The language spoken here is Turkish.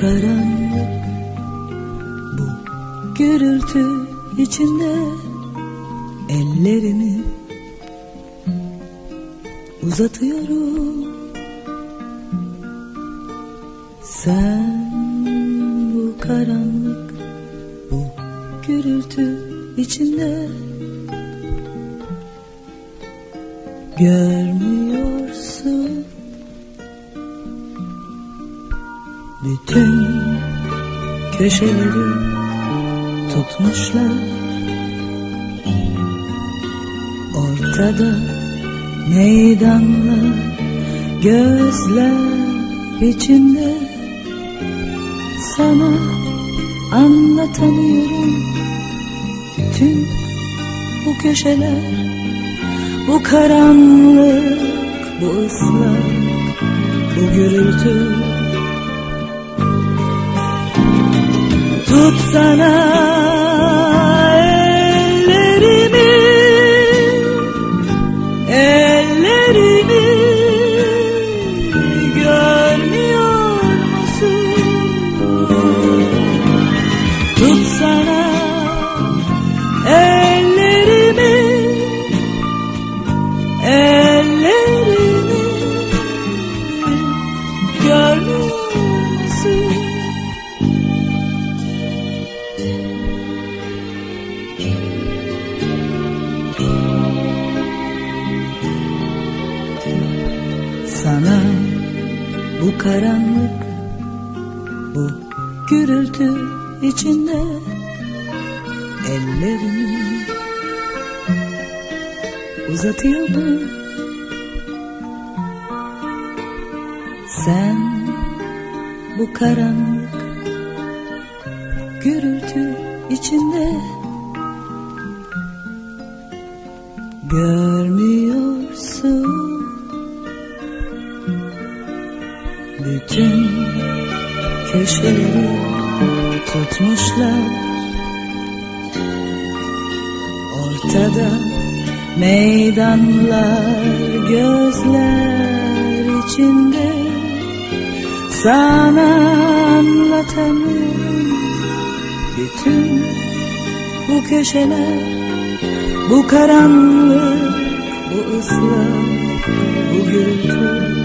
karanlık, bu gürültü içinde ellerimi uzatıyorum. Sen bu karanlık, bu gürültü içinde görmüyorsun. Bütün köşeleri tutmuşlar, ortada meydanlar, gözler içinde. Sana anlatamıyorum bütün bu köşeler, bu karanlık, bu ıslak, bu gürültü. Tutsana ellerimi, ellerimi, görmüyor musun? Tutsana ellerimi, ellerimi, görmüyor musun? Sana bu karanlık, bu gürültü içinde ellerimi uzatıyorum. Sen bu karanlık, gürültü içinde görmüyorsun. Bütün köşeleri tutmuşlar, ortada meydanlar, gözler içinde. Sana anlatamıyorum bütün bu köşeler, bu karanlık, bu ıslak, bu gürültü.